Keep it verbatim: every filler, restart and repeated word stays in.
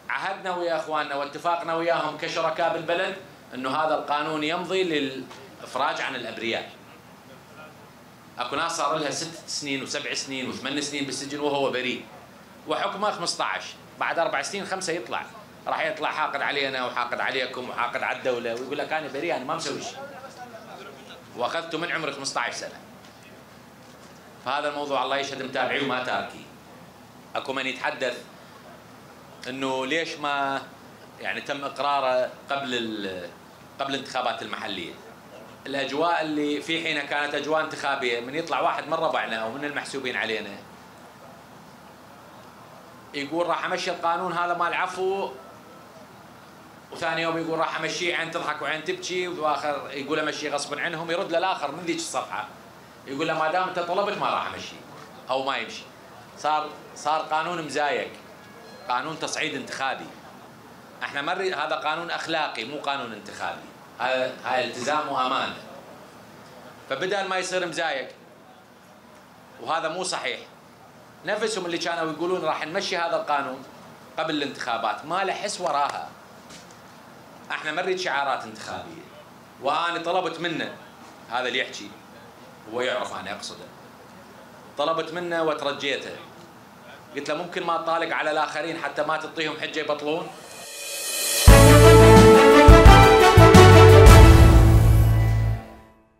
عهدنا ويا اخواننا واتفاقنا وياهم كشركاء بالبلد انه هذا القانون يمضي للافراج عن الابرياء. اكو ناس صار لها ست سنين وسبع سنين وثمان سنين بالسجن وهو بريء وحكمه خمسة عشر، بعد اربع سنين خمسه يطلع، راح يطلع حاقد علينا وحاقد عليكم وحاقد على الدوله ويقول لك انا بريء انا ما مسوي شيء. واخذته من عمري خمسة عشر سنه. فهذا الموضوع الله يشهد متابعيه وما تاركيه. اكو من يتحدث انه ليش ما يعني تم اقراره قبل قبل الانتخابات المحليه. الاجواء اللي في حينها كانت اجواء انتخابيه، من يطلع واحد من ربعنا او من المحسوبين علينا يقول راح امشي القانون هذا مال عفو، وثاني يوم يقول راح امشيه عين تضحك وعين تبكي، واخر يقول امشيه غصبا عنهم، يرد للاخر من ذيك الصفحه يقول له ما دام انت طلبت ما راح امشيه او ما يمشي. صار صار قانون مزايق، قانون تصعيد انتخابي. احنا مر هذا قانون اخلاقي مو قانون انتخابي، هذا هاي التزام وامانه. فبدل ما يصير مزايق وهذا مو صحيح، نفسهم اللي كانوا يقولون راح نمشي هذا القانون قبل الانتخابات ما له حس وراها. احنا ما نريد شعارات انتخابيه، وانا طلبت منه هذا اللي يحكي هو يعرف انا اقصده، طلبت منه وترجيته، قلت له ممكن ما تطالق على الاخرين حتى ما تعطيهم حجه يبطلون.